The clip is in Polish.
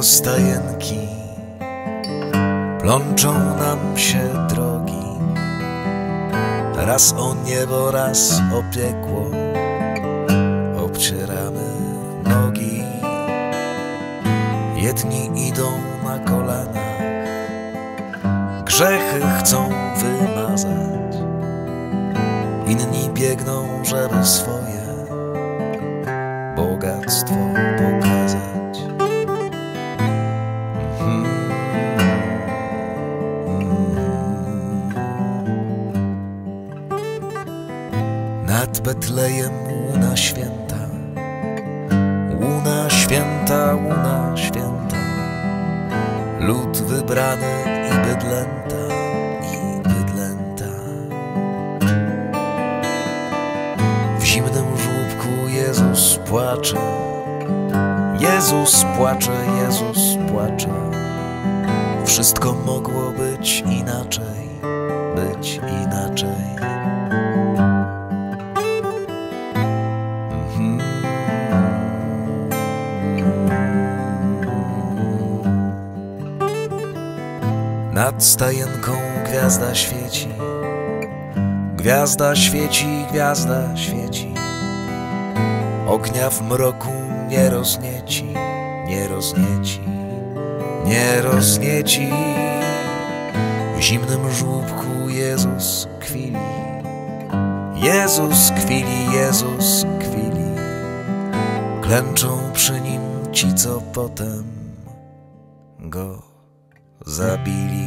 stajenki, plączą nam się drogi, raz o niebo, raz o piekło, obcieramy nogi. Jedni idą na kolanach, grzechy chcą wymazać, inni biegną, żeby swoje bogactwo pokazać. Nad Betlejem łuna święta, łuna święta, łuna święta, lud wybrany i bydlęta, i bydlęta. W zimnym żłóbku Jezus płacze, Jezus płacze, Jezus płacze. Wszystko mogło być inaczej, być inaczej. Nad stajenką gwiazda świeci, gwiazda świeci, gwiazda świeci. Ognia w mroku nie roznieci, nie roznieci, nie roznieci. W zimnym żłóbku Jezus kwili, Jezus kwili, Jezus kwili. Klęczą przy nim ci, co potem go zabili.